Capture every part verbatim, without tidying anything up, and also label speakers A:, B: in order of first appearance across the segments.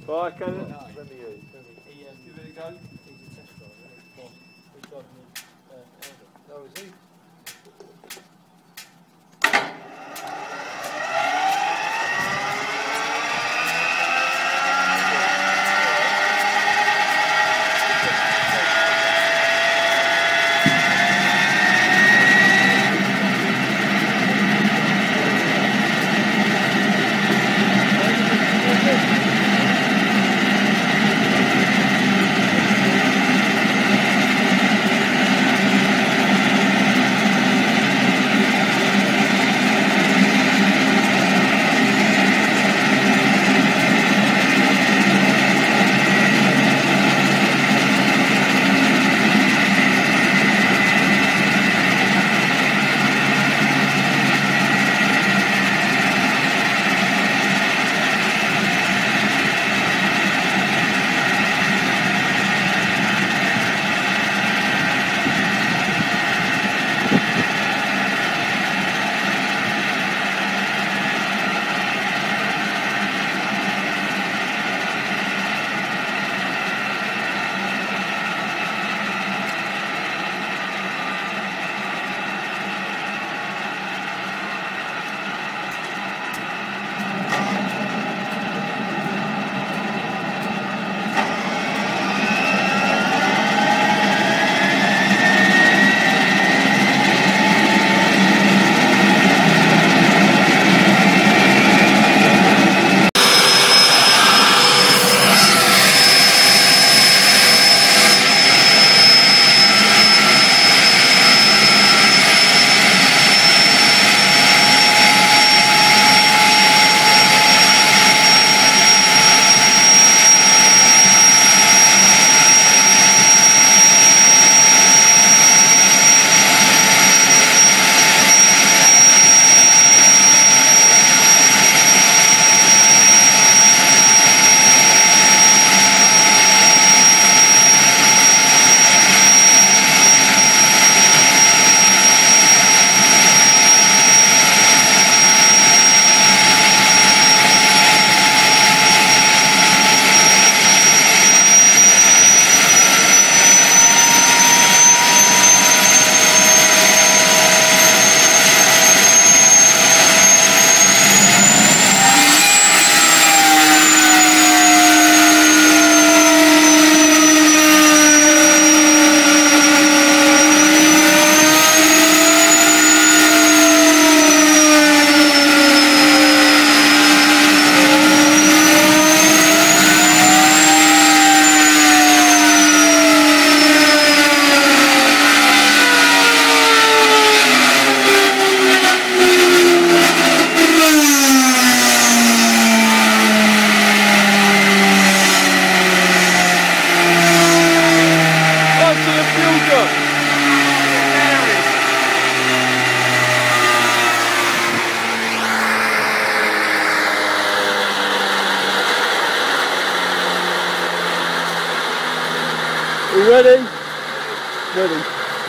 A: Right, okay then.
B: No.
A: Let me use.
B: He, um,
C: Give it a go.
B: he's a test driver. He's got, he's got him in, uh, Elder.
A: Oh, is he? You ready? Ready.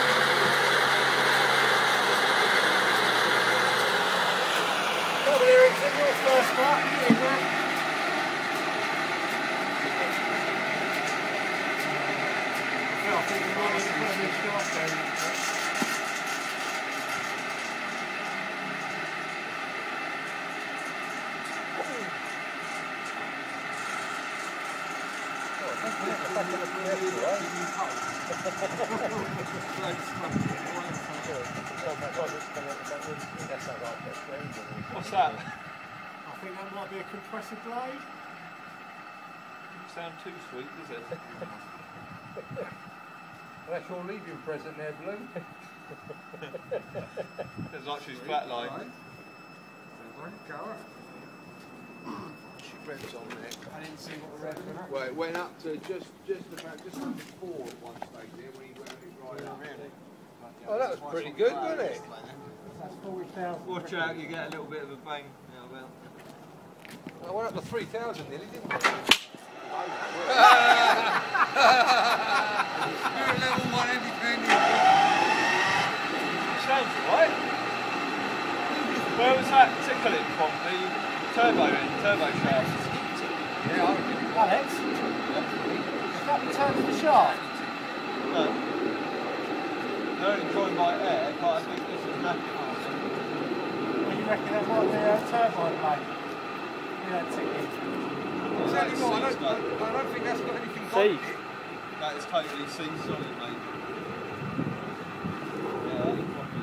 B: Come here, it's in your first part. In there. Yeah, I think we might have to put a new shaft down.
C: What's that?
B: I think that might be a compressor blade.
C: Doesn't sound too sweet, does it?
A: That's your leaving present there, Blue.
C: It's like she's flatlined. She revs on there.
B: I didn't see what the revs were at.
A: Well, it went up to just just about just under four at one stage there when he went it right up.
C: Really?
A: Oh, that was pretty good, wasn't it?
B: That's forty thousand.
C: Watch out, you get a little bit of a bang now about.
A: I went up to three thousand nearly, didn't I?
D: level one independent.
C: Sounds alright. Where was that tickling from? The turbo end, turbo shaft.
A: Yeah, I reckon.
B: Alex, is that the turn of the shaft?
C: No. They're only joined by air, but I think this is knackered.
B: Well, you reckon that might be a turbine blade? Yeah, ticking.
A: Tell you what, I don't, I, I don't think that's got anything got
B: See?
A: in it.
C: That is totally sea solid, mate. Yeah, that is properly.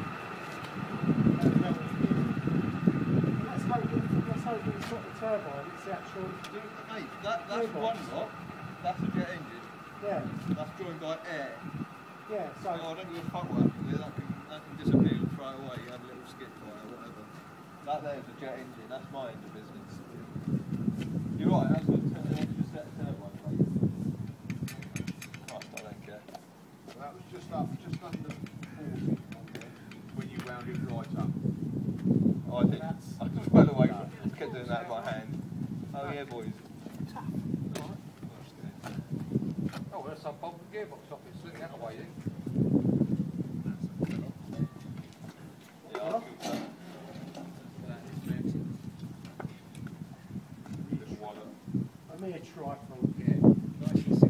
B: Let's hope that- let's hope that it's not the turbine, it's the actual.
C: Mate, that, that's
B: Gearbox.
C: one lot. That's a jet engine.
B: Yeah,
C: That's joined by air.
B: yeah, so.
C: Oh, I don't give a fuck what happens there. That can, that can disappear and throw it away. You have a little skip by or whatever. That there's a jet engine. That's my end of business. You're right. That's what I just set a turbine plate. Christ, I don't care.
A: Well, that was just up, just under forty on there when you wound it right up.
C: Oh, I did. I just went away. I kept doing that by hand. Oh yeah, boys.
A: Oh, there's some pump and gearbox off it, sling that away then.
C: Yeah, I'll keep that. Little wallet.
B: I mean a trifle, yeah.